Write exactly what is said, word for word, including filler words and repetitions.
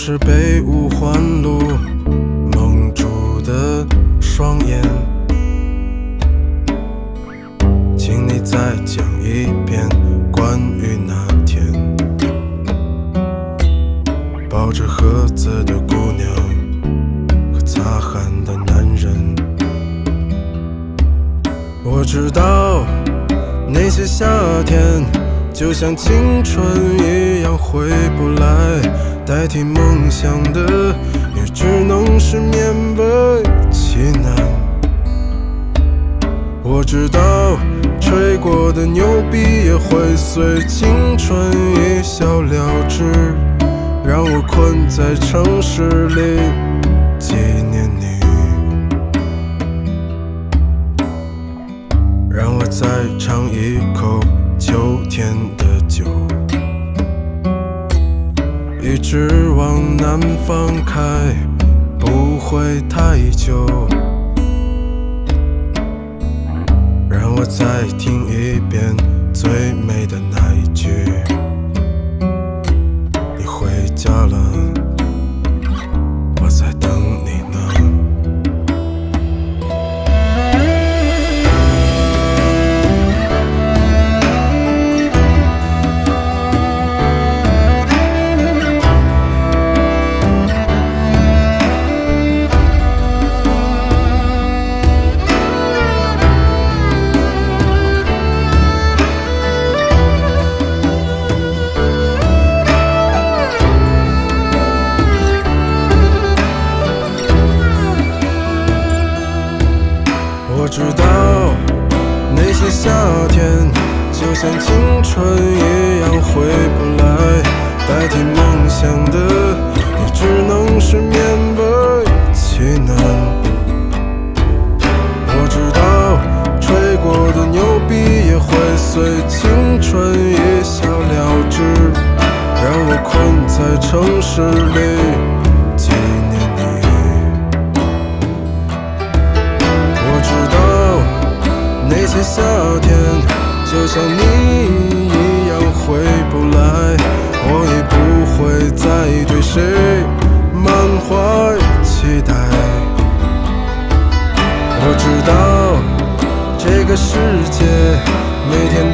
是被五环路蒙住的双眼，请你再讲一遍关于那天抱着盒子的姑娘和擦汗的男人。我知道那些夏天就像青春一样回不来，代替梦想的也只能是勉为其难。我知道吹过的牛逼也会随青春一笑了之，让我困在城市里纪念你，让我再尝一口秋天的酒，一直往南方开，不会太久。让我再听一遍最美的那一句，你回家了，我在等你呢。我知道那些夏天就像青春一样回不来，代替梦想的也只能是勉为其难。我知道吹过的牛逼也会随青春一笑了之，让我困在城市里纪念你。那些夏天就像你一样回不来，我已不会再对谁满怀期待。我知道这个世界每天